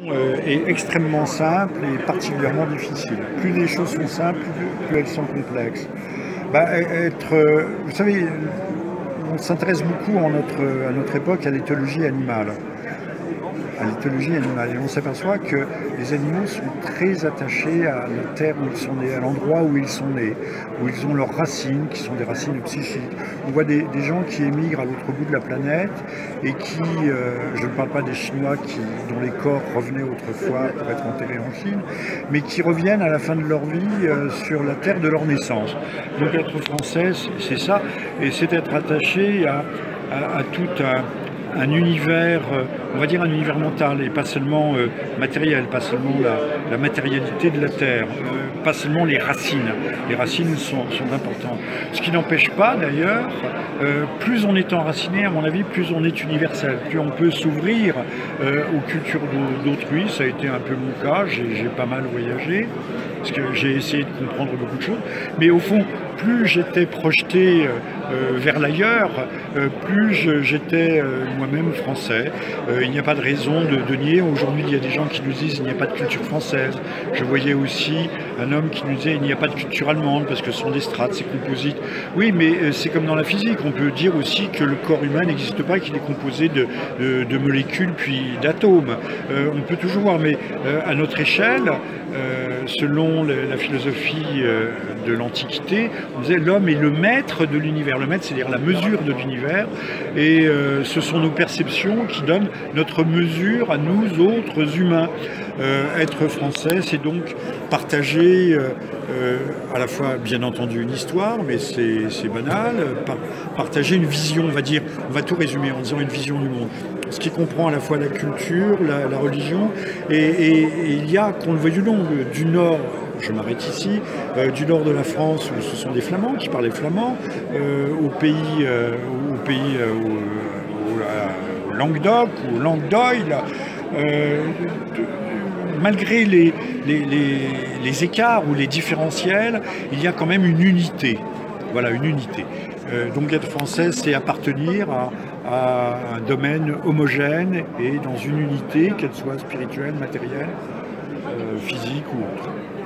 Est extrêmement simple et particulièrement difficile. Plus les choses sont simples, plus elles sont complexes. Vous savez, on s'intéresse beaucoup à notre époque à l'éthologie animale. Et on s'aperçoit que les animaux sont très attachés à la terre où ils sont nés, à l'endroit où ils sont nés, où ils ont leurs racines, qui sont des racines psychiques. On voit des gens qui émigrent à l'autre bout de la planète et qui, je ne parle pas des Chinois dont les corps revenaient autrefois pour être enterrés en Chine, mais qui reviennent à la fin de leur vie sur la terre de leur naissance. Donc être français, c'est ça, et c'est être attaché à tout un univers, on va dire un univers mental, et pas seulement matériel, pas seulement la matérialité de la terre, pas seulement les racines. Les racines sont importantes. Ce qui n'empêche pas d'ailleurs, plus on est enraciné, à mon avis, plus on est universel, plus on peut s'ouvrir aux cultures d'autrui. Ça a été un peu mon cas, j'ai pas mal voyagé, parce que j'ai essayé de comprendre beaucoup de choses, mais au fond, plus j'étais projeté vers l'ailleurs, plus j'étais moi-même français. Il n'y a pas de raison de nier. Aujourd'hui, il y a des gens qui nous disent qu'il n'y a pas de culture française. Je voyais aussi un homme qui nous disait qu'il n'y a pas de culture allemande parce que ce sont des strates, c'est composite. Oui, mais c'est comme dans la physique. On peut dire aussi que le corps humain n'existe pas, qu'il est composé de molécules puis d'atomes. On peut toujours voir, mais à notre échelle, selon la philosophie de l'Antiquité, on disait l'homme est le maître de l'univers. Le maître, c'est-à-dire la mesure de l'univers, et ce sont nos perceptions qui donnent notre mesure à nous autres humains. Être français, c'est donc partager à la fois, bien entendu, une histoire, mais c'est banal, partager une vision, on va tout résumer en disant une vision du monde. Ce qui comprend à la fois la culture, la religion, et il y a, qu'on le veuille ou non, du nord, je m'arrête ici, du nord de la France où ce sont des Flamands qui parlent flamand, au Languedoc ou Languedoil, malgré les écarts ou les différentiels, il y a quand même une unité. Voilà, une unité. Donc être français, c'est appartenir à un domaine homogène et dans une unité, qu'elle soit spirituelle, matérielle, physique ou autre.